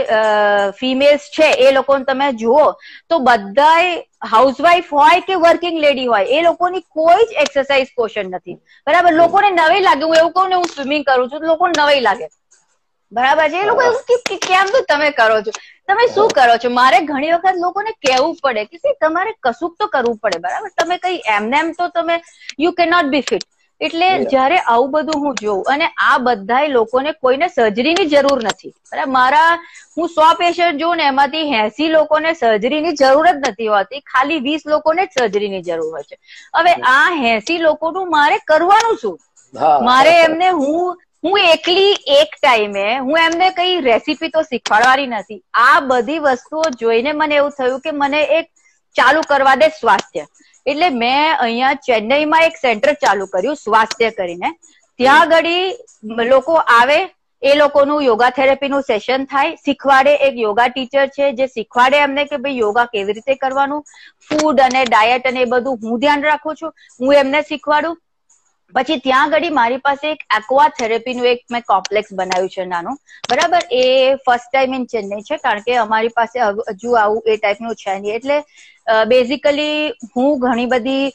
ફિમેલ્સ છે એ લોકોને તમે જુઓ તો બધાય હાઉસવાઈફ હોય કે વર્કિંગ લેડી હોય, એ લોકોની કોઈ જ એક્સરસાઇઝ પોષણ નથી, બરાબર. લોકોને નવાઈ લાગે. હું એવું કહું ને હું સ્વિમિંગ કરું છું તો લોકોને નવાઈ લાગે, બરાબર છે. એ લોકો એવું કેમ તો તમે કરો છો, તમે શું કરો છો. મારે ઘણી વખત લોકોને કહેવું પડે કે તમારે કશુંક તો કરવું પડે, બરાબર. તમે કઈ એમને એમ તો તમે you can not be fit. એટલે જયારે આવું બધું હું જોઉં, અને આ બધા લોકોને કોઈને સર્જરીની જરૂર નથી, બરાબર. મારા હું સો પેશન્ટ જોઉં ને એમાંથી એસી લોકોને સર્જરીની જરૂર જ નથી હોતી, ખાલી વીસ લોકોને જ સર્જરીની જરૂર હોય છે. હવે આ એસી લોકોનું મારે કરવાનું શું? મારે એમને હું હું એકલી એક ટાઈમે હું એમને કઈ રેસીપી તો શીખવાડવાની નથી. આ બધી વસ્તુઓ જોઈને મને એવું થયું કે મને એક ચાલુ કરવા દે સ્વાસ્થ્ય. એટલે મેં અહીંયા ચેન્નઈમાં એક સેન્ટર ચાલુ કર્યું સ્વાસ્થ્ય કરીને. ત્યાં આગળ લોકો આવે, એ લોકોનું યોગા થેરેપીનું સેશન થાય, શીખવાડે. એક યોગા ટીચર છે જે શીખવાડે એમને કે ભાઈ યોગા કેવી રીતે કરવાનું, ફૂડ અને ડાયટ અને એ બધું હું ધ્યાન રાખું છું, હું એમને શીખવાડું. પછી ત્યાં આગળ મારી પાસે એક એક્વા થેરેપીનું એક મેં કોમ્પ્લેક્સ બનાવ્યું છે નાનું, બરાબર. એ ફર્સ્ટ ટાઈમ ઇન ચેન્નઈ છે, કારણ કે અમારી પાસે હજુ આવું એ ટાઈપનું છે નહીં. એટલે બેઝિકલી હું ઘણી બધી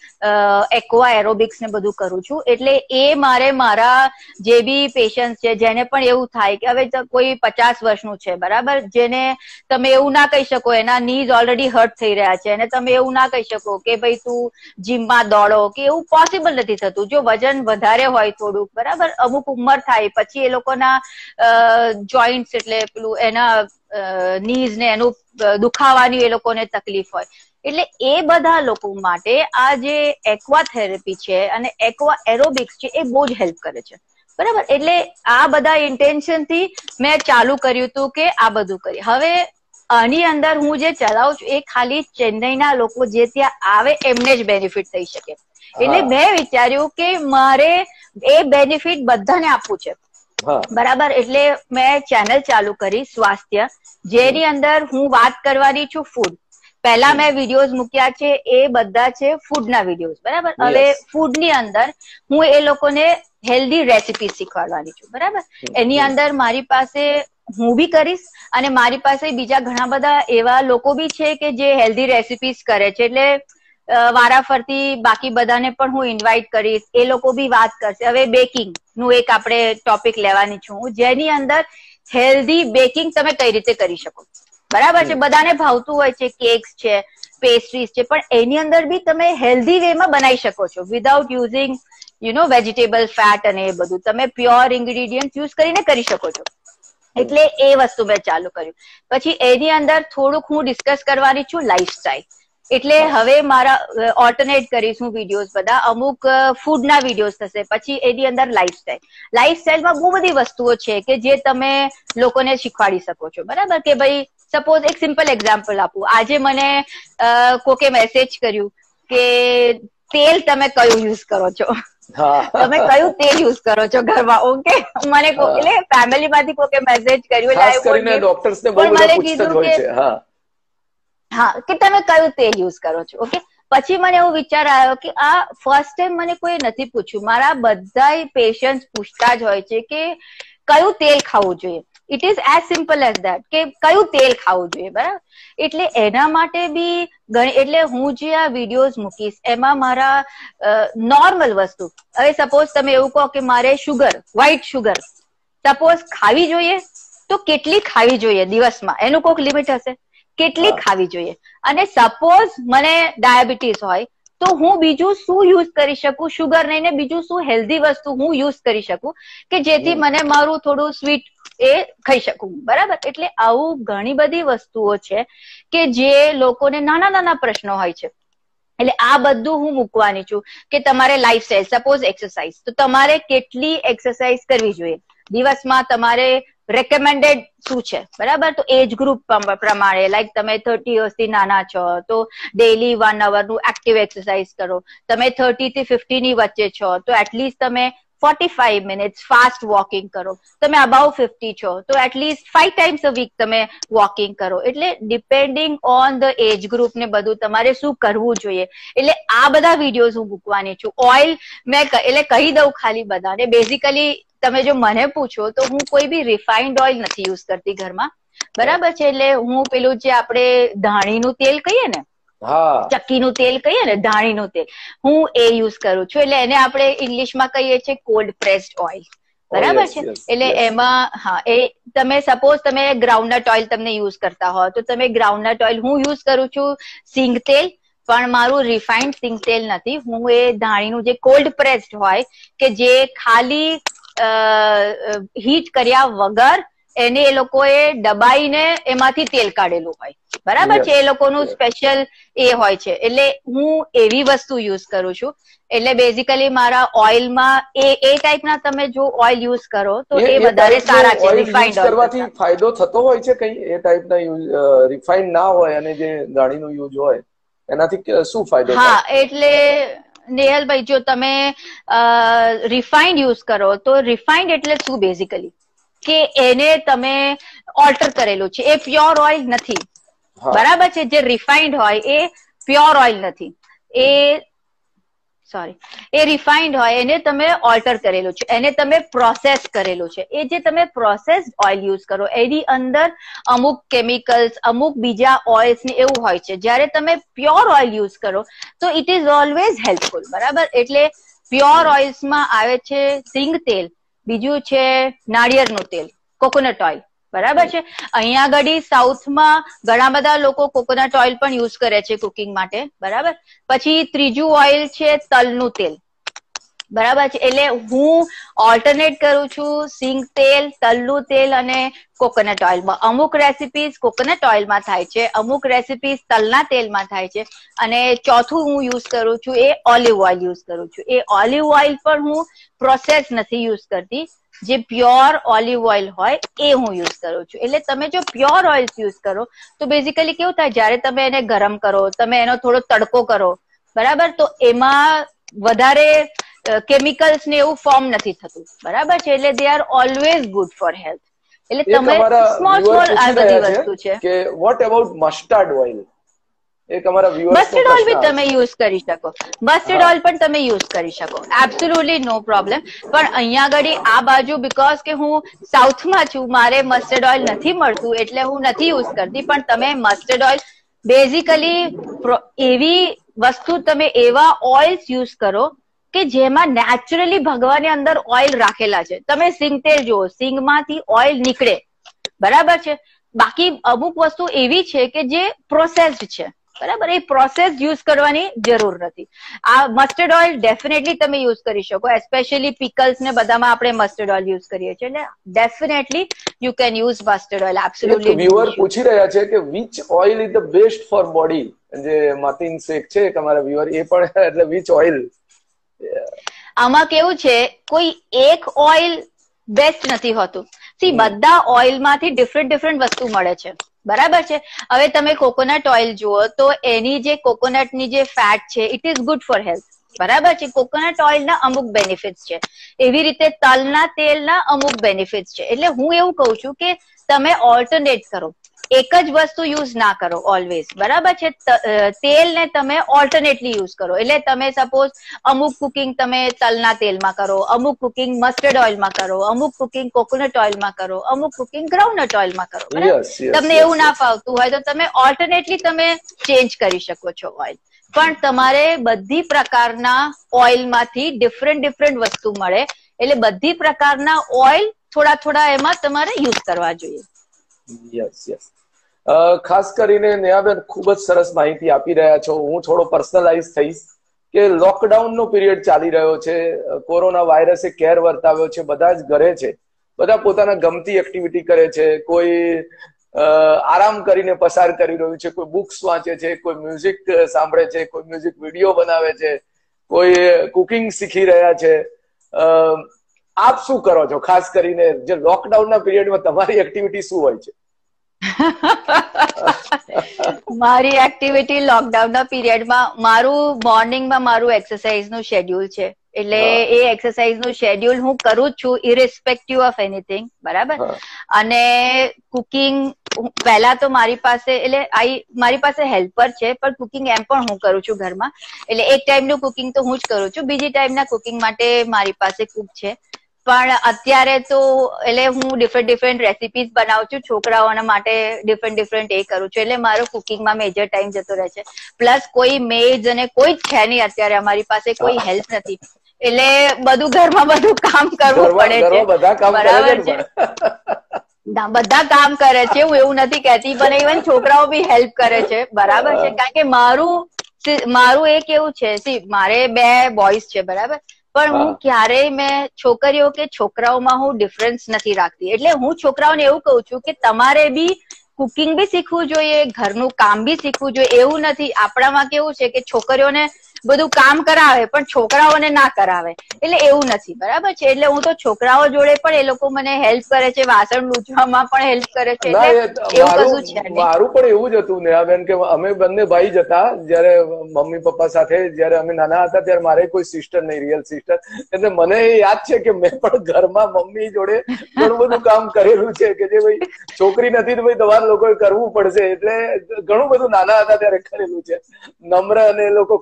એક્વા એરોબિક્સ ને બધું કરું છું, એટલે એ મારે મારા જે બી પેશન્ટ છે જેને પણ એવું થાય કે હવે કોઈ પચાસ વર્ષનું છે બરાબર, જેને તમે એવું ના કહી શકો, એના નીઝ ઓલરેડી હર્ટ થઈ રહ્યા છે અને તમે એવું ના કહી શકો કે ભાઈ તું જીમમાં દોડો, કે એવું પોસિબલ નથી થતું. જો વજન વધારે હોય થોડુંક બરાબર, અમુક ઉંમર થાય પછી એ લોકોના જોઈન્ટ્સ એટલે પેલું એના નીઝ ને એનું દુખાવાની એ લોકોને તકલીફ હોય, એટલે એ બધા લોકો માટે આ જે એક્વા થેરેપી છે અને એક્વા એરોબિક્સ છે એ બહુ જ હેલ્પ કરે છે બરાબર. એટલે આ બધા ઇન્ટેન્શન થી મેં ચાલુ કર્યું હતું કે આ બધું કરી. હવે આની અંદર હું જે ચલાવું છું એ ખાલી ચેન્નઈના લોકો જે ત્યાં આવે એમને જ બેનિફિટ થઈ શકે, એટલે મેં વિચાર્યું કે મારે એ બેનિફિટ બધાને આપવું છે બરાબર. એટલે મેં ચેનલ ચાલુ કરી સ્વાસ્થ્ય, જેની અંદર હું વાત કરવાની છું ફૂડ. પહેલા મેં વિડીયોઝ મૂક્યા છે એ બધા છે ફૂડના વિડીયોઝ બરાબર. હવે ફૂડની અંદર હું એ લોકોને હેલ્ધી રેસિપી શીખવાડવાની છું બરાબર. એની અંદર મારી પાસે હું બી કરીશ અને મારી પાસે બીજા ઘણા બધા એવા લોકો બી છે કે જે હેલ્ધી રેસિપીઝ કરે છે, એટલે વારાફરતી બાકી બધાને પણ હું ઇન્વાઇટ કરીશ, એ લોકો બી વાત કરશે. હવે બેકિંગ નું એક આપણે ટોપિક લેવાની છું, જેની અંદર હેલ્ધી બેકિંગ તમે કઈ રીતે કરી શકો બરાબર છે. બધાને ભાવતું હોય છે કેક્સ છે, પેસ્ટ્રીઝ છે, પણ એની અંદર બી તમે હેલ્ધી વે માં બનાવી શકો છો without using you know vegetable fat અને એ બધું તમે પ્યોર ઇન્ગ્રીડિયન્ટ યુઝ કરીને કરી શકો છો. એટલે એ વસ્તુ મેં ચાલુ કર્યું. પછી એની અંદર થોડુંક હું ડિસ્કસ કરવાની છું લાઈફસ્ટાઈલ, એટલે હવે મારા ઓલ્ટરનેટ કરીશું વિડીયોઝ બધા, અમુક ફૂડના વિડીયોઝ થશે, પછી એની અંદર લાઈફસ્ટાઈલ. લાઈફસ્ટાઈલમાં બહુ બધી વસ્તુઓ છે કે જે તમે લોકોને શીખવાડી શકો છો બરાબર. કે ભાઈ સપોઝ એક સિમ્પલ એક્ઝામ્પલ આપું, આજે મને કોકે મેસેજ કર્યું કે તેલ તમે કયું યુઝ કરો છો, તમે કયું તેલ યુઝ કરો છો ઘરમાં, ઓકે. મને એટલે ફેમિલી માંથી કોઈ મેસેજ કર્યું હા કે તમે કયું તેલ યુઝ કરો છો, ઓકે. પછી મને એવો વિચાર આવ્યો કે આ ફર્સ્ટ ટાઈમ મને કોઈ નથી પૂછ્યું, મારા બધા પેશન્ટ પૂછતા જ હોય છે કે કયું તેલ ખાવું જોઈએ. It is as simple as that કે કયું તેલ ખાવું જોઈએ બરાબર. એટલે એના માટે બી ઘણી, એટલે હું જે આ વિડીયોઝ મૂકીશ એમાં મારા નોર્મલ વસ્તુ, હવે સપોઝ તમે એવું કહો કે મારે શુગર, વ્હાઈટ શુગર સપોઝ ખાવી જોઈએ તો કેટલી ખાવી જોઈએ દિવસમાં, એનું કોઈક લિમિટ હશે, કેટલી ખાવી જોઈએ. અને સપોઝ મને ડાયાબિટીસ હોય તો હું બીજું શું યુઝ કરી શકું, શુગર નહીં ને બીજું શું હેલ્ધી વસ્તુ હું યુઝ કરી શકું કે જેથી મને મારું થોડું સ્વીટ એ ખાઈ શકું બરાબર. એટલે આવું ઘણી બધી વસ્તુઓ છે કે જે લોકોને નાના નાના પ્રશ્નો હોય છે, એટલે આ બધું હું મૂકવાની છું. કે તમારે લાઈફસ્ટાઈલ, સપોઝ એક્સરસાઇઝ, તો તમારે કેટલી એક્સરસાઇઝ કરવી જોઈએ દિવસમાં, તમારે રેકમેન્ડેડ શું છે બરાબર. તો એજ ગ્રુપ પ્રમાણે, લાઈક તમે થર્ટી વર્ષથી નાના છો તો ડેલી વન અવર નું એક્ટિવ એક્સરસાઇઝ કરો, તમે થર્ટી થી ફિફ્ટી ની વચ્ચે છો તો એટલીસ્ટ તમે forty five minutes fast walking કરો, તમે અબાઉ ફિફ્ટી છો તો at least five times a week તમે વોકિંગ કરો. એટલે depending on the age group ને બધું તમારે શું કરવું જોઈએ. એટલે આ બધા વિડીયોઝ હું મૂકવાની છું. ઓઇલ મેં એટલે કહી દઉં ખાલી બધાને, બેઝિકલી તમે જો મને પૂછો તો હું કોઈ બી રિફાઇન્ડ ઓઇલ નથી યુઝ કરતી ઘરમાં બરાબર છે. એટલે હું પેલું જે આપણે ધાણીનું તેલ કહીએ ને, ચક્કીનું તેલ કહીએ ને, ધાણીનું તેલ, હું એ યુઝ કરું છું. એટલે એને આપણે ઇંગ્લિશમાં કહીએ છીએ કોલ્ડ પ્રેસ્ડ ઓઇલ બરાબર છે. એટલે એમાં હા, એ તમે સપોઝ તમે ગ્રાઉન્ડનટ ઓઇલ તમને યુઝ કરતા હોય તો તમે ગ્રાઉન્ડનટ ઓઇલ, હું યુઝ કરું છું સિંગ તેલ, પણ મારું રિફાઇન્ડ સિંગ તેલ નથી. હું એ ધાણીનું જે કોલ્ડ પ્રેસ્ડ હોય કે જે ખાલી હીટ કર્યા વગર એને એ લોકોએ દબાઈને એમાંથી તેલ કાઢેલું હોય બરાબર છે. એ લોકોનું સ્પેશિયલ એ હોય છે. એટલે હું એવી વસ્તુ યુઝ કરું છું. એટલે બેઝિકલી મારા ઓઇલમાં એ એ ટાઈપના તમે જો ઓઇલ યુઝ કરો તો એ વધારે સારા છે. રિફાઇન્ડ ઓઇલ કરવાથી ફાયદો થતો હોય છે કઈ એ ટાઈપના રિફાઇન્ડ ના હોય અને જે ધાણીનો યુઝ હોય એનાથી શું ફાયદો? હા, એટલે નેહલભાઈ જો તમે રિફાઇન્ડ યુઝ કરો તો રિફાઇન્ડ એટલે શું બેઝિકલી કે એને તમે ઓલ્ટર કરેલું છે, એ પ્યોર ઓઇલ નથી બરાબર છે. જે રિફાઇન્ડ હોય એ પ્યોર ઓઇલ નથી, એ સોરી એ રિફાઇન્ડ હોય એને તમે ઓલ્ટર કરેલું છે, એને તમે પ્રોસેસ કરેલું છે. એ જે તમે પ્રોસેસ્ડ ઓઇલ યુઝ કરો એની અંદર અમુક કેમિકલ્સ, અમુક બીજા ઓઇલ્સ ને એવું હોય છે. જયારે તમે પ્યોર ઓઇલ યુઝ કરો તો ઇટ ઇઝ ઓલવેઝ હેલ્પફુલ, બરાબર. એટલે પ્યોર ઓઇલ્સમાં આવે છે સિંગ તેલ, બીજું છે નાળિયેરનું તેલ, કોકોનટ ઓઇલ, બરાબર છે. અહીંયા આગળ સાઉથમાં ઘણા બધા લોકો કોકોનટ ઓઇલ પણ યુઝ કરે છે કુકિંગ માટે, બરાબર. પછી ત્રીજું ઓઇલ છે તલનું તેલ, બરાબર છે. એટલે હું ઓલ્ટરનેટ કરું છું સિંગ તેલ, તલનું તેલ અને કોકોનટ ઓઇલમાં. અમુક રેસિપીઝ કોકોનટ ઓઇલમાં થાય છે, અમુક રેસિપીઝ તલના તેલમાં થાય છે, અને ચોથું હું યુઝ કરું છું એ ઓલિવ ઓઇલ યુઝ કરું છું. એ ઓલિવ ઓઇલ પણ હું પ્રોસેસ નથી યુઝ કરતી, જે પ્યોર ઓલિવ ઓઇલ હોય એ હું યુઝ કરું છું. એટલે તમે જો પ્યોર ઓઇલ યુઝ કરો તો બેઝિકલી કેવું થાય, જયારે તમે એને ગરમ કરો, તમે એનો થોડો તડકો કરો, બરાબર, તો એમાં વધારે કેમિકલ્સ ને એવું ફોર્મ નથી થતું, બરાબર છે. એટલે they are always good for health. એટલે તમે સ્મોલ સ્મોલ આ બધી વસ્તુ છે કે વોટ અબાઉટ મસ્ટર્ડ ઓઇલ? એક અમારા વ્યુઅર્સ મસ્ટર્ડ ઓઇલ બી તમે યુઝ કરી શકો, મસ્ટર્ડ ઓઇલ પણ તમે યુઝ કરી શકો, એબ્સોલ્યુટલી નો પ્રોબ્લેમ. પણ અહીંયા આગળ આ બાજુ બીકોઝ કે હું સાઉથમાં છું, મારે મસ્ટર્ડ ઓઇલ નથી મળતું એટલે હું નથી યુઝ કરતી. પણ તમે મસ્ટર્ડ ઓઇલ બેઝિકલી એવી વસ્તુ, તમે એવા ઓઇલ્સ યુઝ કરો કે જેમાં નેચરલી ભગવાને અંદર ઓઇલ રાખેલા છે. તમે સિંગ તેલ જુઓ, સિંગમાંથી ઓઇલ નીકળે, બરાબર છે. બાકી અમુક વસ્તુ એવી છે કે જે પ્રોસેસ્ડ છે, બરાબર. એ પ્રોસેસ યુઝ કરવાની જરૂર નથી. આ મસ્ટર્ડ ઓઇલ ડેફિનેટલી તમે યુઝ કરી શકો, એસ્પેશિયલી પિકલ્સ ને બધામાં આપણે મસ્ટર્ડ ઓઇલ યુઝ કરીએ છીએ. એટલે definitely you can use mustard oil, absolutely. Viewer પૂછી રહ્યા છે કે which oil is the best for body. જે માતીન શેખ છે તમારા વ્યુઅર, એ પણ એટલે વિચ ઓઇલ? આમાં કેવું છે, કોઈ એક ઓઇલ બેસ્ટ નથી હોતું. સી બધા ઓઇલમાંથી ડિફરન્ટ ડિફરન્ટ વસ્તુ મળે છે, બરાબર છે. હવે તમે કોકોનટ ઓઇલ જુઓ તો એની જે કોકોનટની જે ફેટ છે it is good for health, બરાબર છે. કોકોનટ ઓઇલના અમુક બેનિફિટ્સ છે, એવી રીતે તલના તેલના અમુક બેનિફિટ્સ છે. એટલે હું એવું કઉ છું કે તમે ઓલ્ટરનેટ કરો, એક જ વસ્તુ યુઝ ના કરો ઓલવેઝ, બરાબર છે. તેલ ને તમે ઓલ્ટરનેટલી યુઝ કરો. એટલે તમે સપોઝ અમુક કુકિંગ તમે તલના તેલમાં કરો, અમુક કુકિંગ મસ્ટર્ડ ઓઇલમાં કરો, અમુક કુકિંગ કોકોનટ ઓઇલમાં કરો, અમુક કુકિંગ ગ્રાઉન્ડનટ ઓઇલમાં કરો, બરાબર. તમને એવું ના ફાવતું હોય તો તમે ઓલ્ટરનેટલી તમે ચેન્જ કરી શકો છો ઓઇલ. પણ તમારે બધી પ્રકારના ઓઇલમાંથી ડિફરન્ટ ડિફરન્ટ વસ્તુ મળે, એટલે બધી પ્રકારના ઓઇલ થોડા થોડા એમાં તમારે યુઝ કરવા જોઈએ. યસ યસ ખાસ કરીને નેહાબેન ખૂબ જ સરસ માહિતી આપી રહ્યા છો. હું થોડો પર્સનલાઇઝ થઈશ કે લોકડાઉન નો પીરિયડ ચાલી રહ્યો છે, કોરોના વાયરસે કેર વર્તાવ્યો છે, બધા જ ઘરે છે, બધા પોતાના ગમતી એક્ટિવિટી કરે છે, કોઈ આરામ કરીને પસાર કરી રહ્યું છે, કોઈ બુક્સ વાંચે છે, કોઈ મ્યુઝિક સાંભળે છે, કોઈ મ્યુઝિક વિડીયો બનાવે છે, કોઈ કુકિંગ શીખી રહ્યા છે. આપ શું કરો છો? ખાસ કરીને જે લોકડાઉનના પીરિયડમાં તમારી એક્ટિવિટી શું હોય છે? મારી એક્ટિવિટી લોકડાઉનના પીરિયડમાં મારું મોર્નિંગમાં મારું એક્સરસાઇઝ નું શેડ્યુલ છે. એટલે એ એક્સરસાઇઝ નું શેડ્યુલ હું કરું જ છું ઇરેસ્પેક્ટિવ ઓફ એનીથિંગ, બરાબર. અને કુકિંગ પહેલા તો મારી પાસે એટલે આઈ મારી પાસે હેલ્પર છે, પણ કુકિંગ એમ પણ હું કરું છું ઘરમાં. એટલે એક ટાઈમનું કુકિંગ તો હું જ કરું છું, બીજી ટાઈમના કુકિંગ માટે મારી પાસે કુક છે. પણ અત્યારે તો એટલે હું ડિફરન્ટ ડિફરન્ટ રેસિપીઝ બનાવું છું, છોકરાઓના માટે ડિફરન્ટ ડિફરન્ટ એ કરું છું. એટલે મારો કુકિંગમાં મેજર ટાઈમ જતો રહે છે. પ્લસ કોઈ મેડ અને કોઈ જ છે નહીં અત્યારે અમારી પાસે, કોઈ હેલ્પ નથી. એટલે બધું ઘરમાં બધું કામ કરવું પડે છે, બરાબર છે. બધા કામ કરે છે, હું એવું નથી કહેતી, પણ ઇવન છોકરાઓ બી હેલ્પ કરે છે, બરાબર છે. કારણ કે મારું મારું એ કેવું છે, સી મારે બે બોયઝ છે, બરાબર. પણ હું ક્યારેય મેં છોકરીઓ કે છોકરાઓમાં હું ડિફરન્સ નથી રાખતી. એટલે હું છોકરાઓને એવું કહું છું કે તમારે બી કુકિંગ બી શીખવું જોઈએ, ઘરનું કામ બી શીખવું જોઈએ. એવું નથી, આપણામાં કેવું છે કે છોકરીઓને બધું કામ કરાવે પણ છોકરાઓને ના કરાવે, એટલે એવું નથી, બરાબર છે. એટલે હું તો છોકરાઓ જોડે પણ એ લોકો મને હેલ્પ કરે છે, વાસણ લૂછવામાં પણ હેલ્પ કરે છે. એવું કશું છે. મારું પણ એવું જ હતું નેહાબેન કે અમે બંને ભાઈ જ હતા જયારે મમ્મી પપ્પા સાથે. જયારે અમે નાના હતા ત્યારે મારે કોઈ સિસ્ટર નહીં, રિયલ સિસ્ટર. એટલે મને યાદ છે કે મેં પણ ઘરમાં મમ્મી જોડે ઘણું બધું કામ કરેલું છે કે જે ભાઈ છોકરી નથી તો ભાઈ તમારે લોકોએ કરવું પડશે. એટલે ઘણું બધું નાના હતા ત્યારે કરેલું છે. નમ્ર અને એ લોકો કરતા જ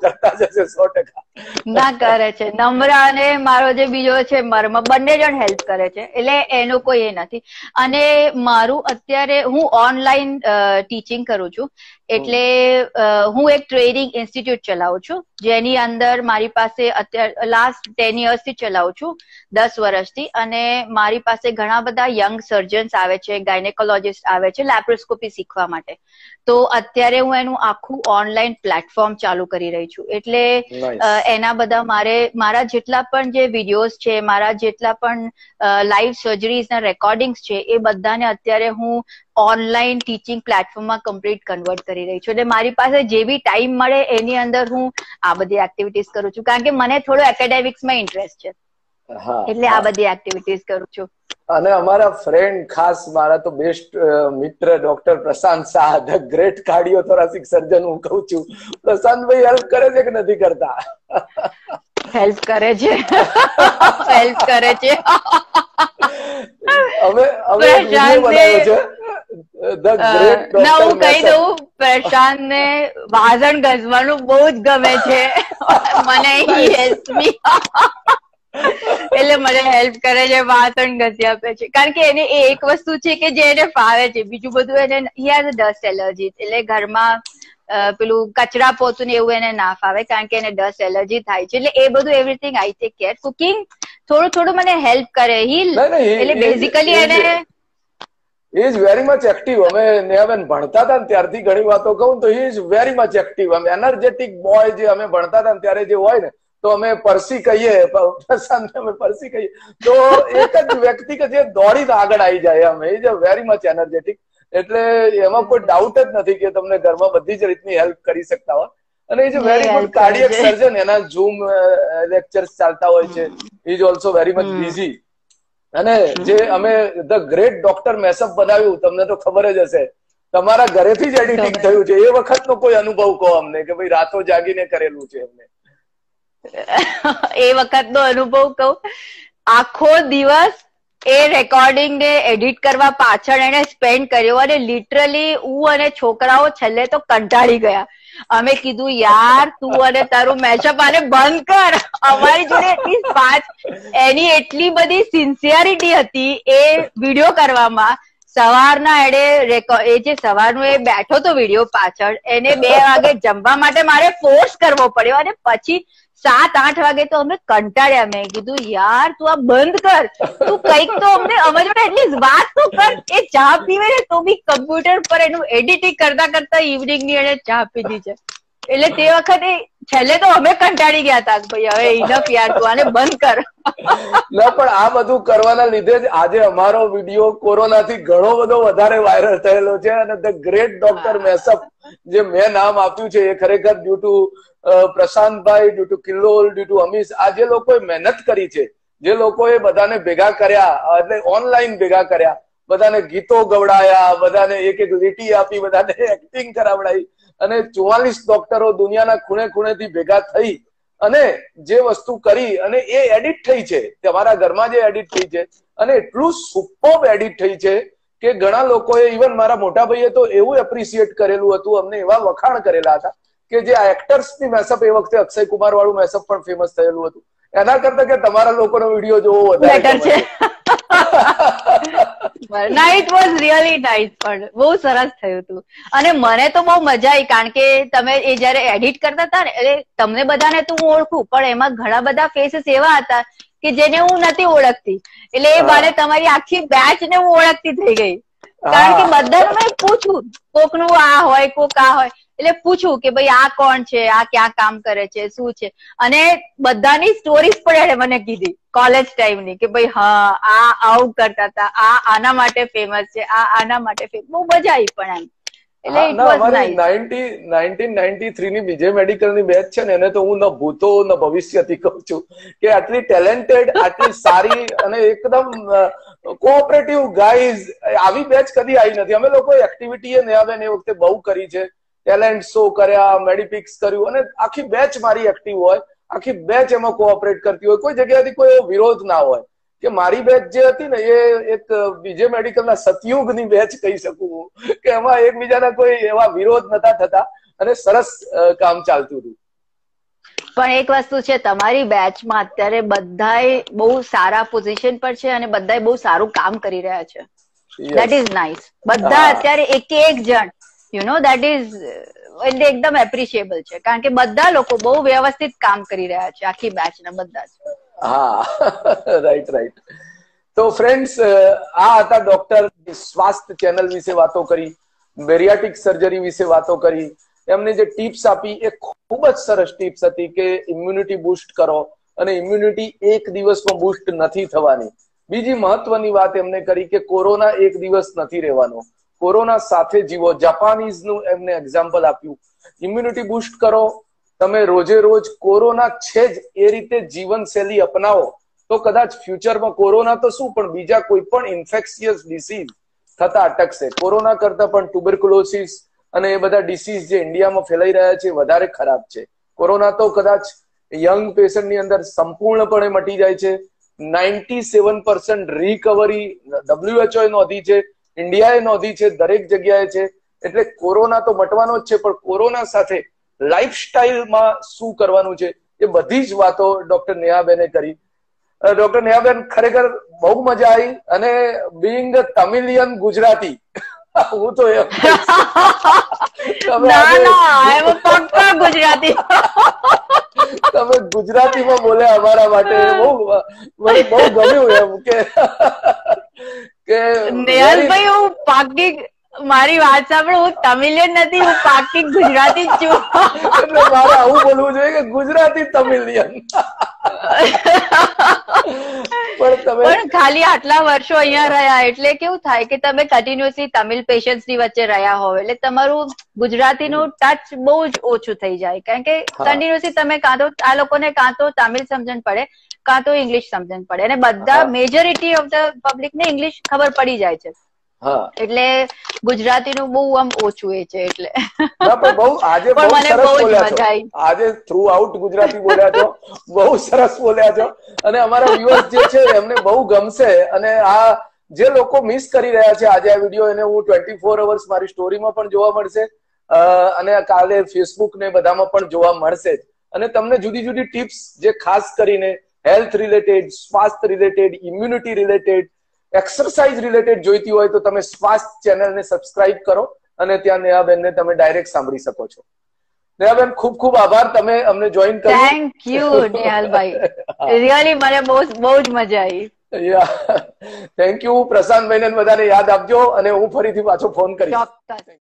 જશે સો ટકા. ના કરે છે. નમ્ર અને મારો જે બીજો છે મર્મ, બંને જણ હેલ્પ કરે છે, એટલે એનો કોઈ એ નથી. અને મારું અત્યારે હું ઓનલાઈન ટીચિંગ કરું છું, એટલે હું એક ટ્રેનિંગ ઇન્સ્ટિટ્યૂટ ચલાવું છું, જેની અંદર મારી પાસે અત્યારે લાસ્ટ ટેન યર્સ થી ચલાવું છું, દસ વર્ષથી. અને મારી પાસે ઘણા બધા યંગ સર્જન્સ આવે છે, ગાયનેકોલોજીસ્ટ આવે છે લેપ્રોસ્કોપી શીખવા માટે. તો અત્યારે હું એનું આખું ઓનલાઈન પ્લેટફોર્મ ચાલુ કરી રહી છું. એટલે એના બધા મારે મારા જેટલા પણ જે વિડીયોઝ છે, મારા જેટલા પણ લાઈવ સર્જરીઝ ના રેકોર્ડિંગ્સ છે, એ બધાને અત્યારે હું ઓનલાઈન ટીચિંગ પ્લેટફોર્મમાં કમ્પ્લીટ કન્વર્ટ કરી રહી છું. એટલે મારી પાસે જે બી ટાઈમ મળે એની અંદર હું આ બધી એક્ટિવિટીઝ કરું છું, કારણ કે મને થોડો એકેડેમિક્સમાં ઇન્ટરેસ્ટ છે, એટલે આ બધી એક્ટિવિટીઝ કરું છું. અને અમારા ફ્રેન્ડ, ખાસ મારા તો બેસ્ટ મિત્ર doctor Prashant Shah, the great cardiothoracic surgeon હું કહું છું. પ્રશાંતભાઈ હેલ્પ કરે છે કે નથી કરતા? હેલ્પ કરે છે, હેલ્પ કરે છે. અમે અમે વિડિયો બનાવ્યો છે ધ ગ્રેટ ડોક્ટર. ના, હું કહી દઉં, પ્રશાંત ને વાસણ ઘસવાનું બહુ જ ગમે છે. મને હી હેલ્પ મી, એટલે મને હેલ્પ કરે છે, વાસણ ઘસી આપે છે. કારણ કે એને એ એક વસ્તુ છે કે જે એને ફાવે છે, બીજું બધું એને હી હેઝ ડસ્ટ એલર્જી, એટલે ઘરમાં પેલું કચરા પોતું ને એવું એને ના ફાવે, કારણ કે એને ડસ્ટ એલર્જી થાય છે. એટલે એ બધું everything I take care. Cooking થોડું થોડું મને હેલ્પ કરે. હી એટલે બેઝિકલી એને he is very much active. અમે નેહાબેન ભણતા હતા ને ત્યારથી ઘણી વાતો કહું તો he is very much active. અમે એનર્જેટિક બોય, જે અમે ભણતા હતા ને ત્યારે જે હોય ને, તો અમે પરસી કહીએ, પ્રશાંતને અમે પરસી કહીએ, તો એક જ વ્યક્તિ કે જે દોડીને આગળ આવી જાય. અમે ઇઝ વેરી મચ એનર્જેટિક. એટલે એમાં કોઈ ડાઉટ જ નથી કે તમને ઘરમાં બધી જ રીતની હેલ્પ કરી શકતા હોય. અને is a very good cardiac surgeon. એના ઝૂમ લેક્ચર્સ ચાલતા હોય છે. Is also very much busy. અને જે અમે ધ ગ્રેટ ડોક્ટર મેસઅપ બનાવ્યું, તમને તો ખબર જ હશે, તમારા ઘરેથી જ એડિટિંગ થયું છે. એ વખતનો કોઈ અનુભવ કહો અમને, કે ભાઈ રાતો જાગીને કરેલું છે એમને. એ વખતનો અનુભવ કહું, આખો દિવસ એ રેકોર્ડિંગ ને એડિટ કરવા પાછળ એને સ્પેન્ડ કર્યો, અને લિટરલી હું અને છોકરાઓ છેલ્લે તો કંટાળી ગયા. અમે કીધું, યાર તું અને તારું મેશઅપ આને બંધ કર, અમારી જોડે એટલીસ્ટ પાંચ. એની એટલી બધી સિન્સિયરિટી હતી એ વિડીયો કરવામાં. સવારના એડે એ જે સવારનું એ બેઠો તો વિડીયો પાછળ, એને બે વાગે જમવા માટે મારે ફોર્સ કરવો પડ્યો, અને પછી સાત આઠ વાગે તો અમે કંટાળ્યા. મેં કીધું, યાર તું આ બંધ કર, તું કઈક તો અમને અમારી જોડે એટલીસ્ટ વાત તો કર. એ ચા પીવે ને તો બી કમ્પ્યુટર પર એનું એડિટિંગ કરતા કરતા ઇવનિંગ ની એને ચા પીધી છે. એટલે તે વખતે છેલ્લે તો અમે કંટાળી ગયા હતા, ભાઈ હવે ઇનફ યાર, તું આને બંધ કર. ના, પણ આ બધું કરવાના લીધે જ આજે અમારો વિડીયો કોરોનાથી ઘણો બધો વધારે વાયરલ થયેલો છે. અને ધ ગ્રેટ ડોક્ટર મેસઅપ જે મેં નામ આપ્યું છે, એ ખરેખર due to Prashantbhai, due to Killol, due to Amish, આ જે લોકોએ મહેનત કરી છે, જે લોકોએ બધાને ભેગા કર્યા, એટલે ઓનલાઈન ભેગા કર્યા, બધાને ગીતો ગવડાયા, બધાને એક એક લીટી આપી, બધાને એક્ટિંગ કરાવડાવી, અને ચુમ્માલીસ ડોક્ટરો દુનિયાના ખૂણે ખૂણેથી ભેગા થઈ અને જે વસ્તુ કરી, અને એ એડિટ થઈ છે, તમારા ઘરમાં જે એડિટ થઈ છે, અને એટલું સુપર્બ એડિટ થઈ છે કે ઘણા લોકોએ, ઇવન મારા મોટા ભાઈએ તો એવું એપ્રિશિએટ કરેલું હતું, અમને એવા વખાણ કરેલા હતા કે જે આ એક્ટર્સની મેસઅપ, એ વખતે અક્ષય કુમાર વાળું મેસઅપ પણ ફેમસ થયેલું હતું, એના કરતા કે તમારા લોકોનો વિડીયો જોવો વધારે છે. ના, ઇટ વોઝ રિયલી નાઇસ, પણ બહુ સરસ થયું હતું. અને મને તો બહુ મજા આવી, કારણ કે તમે એ જયારે એડિટ કરતા હતા ને, એટલે તમને બધાને તો હું ઓળખું, પણ એમાં ઘણા બધા ફેસીસ એવા હતા કે જેને હું નથી ઓળખતી. એટલે એ બારે તમારી આખી બેચ ને હું ઓળખતી થઈ ગઈ, કારણ કે બધાને મેં પૂછું, કોકનું આ હોય, કોક આ હોય, એટલે પૂછું કે ભાઈ આ કોણ છે, આ ક્યાં કામ કરે છે, શું છે. અને બધાની સ્ટોરીઝ પણ એને મને કીધી કોલેજ ટાઈમની, કે ભાઈ હા આ આવું કરતા હતા, આ આના માટે ફેમસ છે, આ આના માટે ફેમસ. બહુ મજા આવી પણ એમ. એટલે it was nice. Nineteen ninety three ની બીજે મેડિકલ ની બેચ છે ને, એને તો હું ન ભૂતો ન ભવિષ્યથી કહું છું કે આટલી ટેલેન્ટેડ, આટલી સારી અને એકદમ કોઓપરેટિવ ગાઈઝ, આવી બેચ કદી આવી નથી. અમે લોકો એક્ટિવિટી એ નેહાબેન એ વખતે બહુ કરી છે, ટેલેન્ટ શો કર્યા, મેડિપિક્સ કર્યું, અને આખી બેચ મારી એક્ટિવ હોય, આખી બેચ એમાં કોઓપરેટ કરતી હોય, કોઈ જગ્યાથી કોઈ વિરોધ ના હોય. કે મારી બેચ જે હતી ને, એ એક બીજે મેડિકલના સતયુગની બેચ કહી શકું, કે એમાં એકબીજાના કોઈ એવા વિરોધ નતા થતા, અને સરસ કામ ચાલતું હતું. પણ એક વસ્તુ છે, તમારી બેચમાં અત્યારે બધાય બહુ સારા પોઝિશન પર છે અને બધાય બહુ સારું કામ કરી રહ્યા છે. That is nice. બધા અત્યારે એક એક જણ યુ નો દેટ ઇઝ એટલે એકદમ એપ્રિશિએબલ છે, કારણ કે બધા લોકો બહુ વ્યવસ્થિત કામ કરી રહ્યા છે, આખી બેચના બધા જ. હા, રાઈટ રાઈટ. તો ફ્રેન્ડ્સ, આ હતા ડોક્ટર. સ્વાસ્થ્ય ચેનલ વિશે વાતો કરી, બેરિયાટિક સર્જરી વિશે વાતો કરી. એમને જે ટિપ્સ આપી એ ખૂબ જ સરસ ટિપ્સ હતી કે ઇમ્યુનિટી બુસ્ટ કરો, અને ઇમ્યુનિટી એક દિવસમાં બુસ્ટ નથી થવાની. બીજી મહત્વની વાત એમને કરી કે કોરોના એક દિવસ નથી રહેવાનો, કોરોના સાથે જીવો. જાપાનીઝનું એમને એક્ઝામ્પલ આપ્યું. ઇમ્યુનિટી બુસ્ટ કરો, તમે રોજે રોજ કોરોના છે જ એ રીતે જીવનશૈલી અપનાવો તો કદાચ ફ્યુચરમાં કોરોના તો શું પણ બીજા કોઈ પણ ઇન્ફેક્શિયસ ડિસીઝ થતા અટકશે. કોરોના કરતા પણ ટ્યુબરક્યુલોસિસ અને એ બધા ડિસીઝ જે ઇન્ડિયામાં ફેલાઈ રહ્યા છે વધારે ખરાબ છે. કોરોના તો કદાચ યંગ પેશન્ટની અંદર સંપૂર્ણપણે મટી જાય છે. Ninety seven percent recovery WHO એ નોંધી છે, ઇન્ડિયાએ નોંધી છે, દરેક જગ્યાએ છે. એટલે કોરોના તો મટવાનો જ છે, પણ કોરોના સાથે લાઈફસ્ટાઈલમાં શું કરવાનું છે એ બધી જ વાતો ડોક્ટર નેહાબેને કરી. ડોક્ટર નેહાબેન, ખરેખર બહુ મજા આવી. અને બીઇંગ તમિલિયન ગુજરાતી, હું તો એમ ગુજરાતી તમે ગુજરાતીમાં બોલ્યા અમારા માટે, બહુ મને બહુ ગમ્યું એમ કે કે નેહાલભાઈ, હું પાકી મારી વાત સાંભળો, હું તમિલિયન નથી, હું પાકી ગુજરાતી જ છું. એટલે મારે આવું બોલવું જોઈએ કે ગુજરાતી તમિલિયન. પણ ખાલી આટલા વર્ષો અહીંયા રહ્યા એટલે કેવું થાય કે તમે કન્ટિન્યુઅસલી તમિલ પેશન્ટ્સ ની વચ્ચે રહ્યા હોવ એટલે તમારું ગુજરાતીનું ટચ બહુ જ ઓછું થઈ જાય, કારણ કે કન્ટિન્યુઅસલી તમે કાં તો આ લોકોને કાં તો તમિલ સમજણ પડે કાં તો ઇંગ્લિશ સમજણ પડે, અને બધા મેજોરિટી ઓફ ધ પબ્લિક ને ઇંગ્લિશ ખબર પડી જાય છે. એટલે ગુજરાતીનું બહુ આમ ઓછું એ છે. એટલે બહુ આજે બહુ સરસ બોલ્યા છો, આજે થ્રુ આઉટ ગુજરાતી બોલ્યા છો, બહુ સરસ બોલ્યા છો. અને અમારા વ્યુઅર્સ જે છે એમને બહુ ગમશે. અને આ જે લોકો મિસ કરી રહ્યા છે આજે આ વિડીયો, એને હું ટ્વેન્ટી ફોર અવર્સ મારી સ્ટોરીમાં પણ જોવા મળશે, અને કાલે ફેસબુક ને બધામાં પણ જોવા મળશે જ. અને તમને જુદી જુદી ટિપ્સ જે ખાસ કરીને હેલ્થ રિલેટેડ, સ્વાસ્થ્ય related, immunity related, exercise related જોઈતી હોય તો તમે સ્વાસ્થ્ય ચેનલને સબસ્ક્રાઇબ કરો અને ત્યાં નેહાબેનને તમે ડાયરેક્ટ સાંભળી શકો છો. નેહાબેન, ખૂબ ખૂબ આભાર, તમે અમને જોઈન કર્યું. થેન્ક યુ નેહાલભાઈ, રિયલી મને બહુ બહુ જ મજા આવી. Thank you. પ્રશાંતભાઈને બધાને યાદ આપજો અને હું ફરીથી પાછો ફોન કરીશ. ચોક્કસ.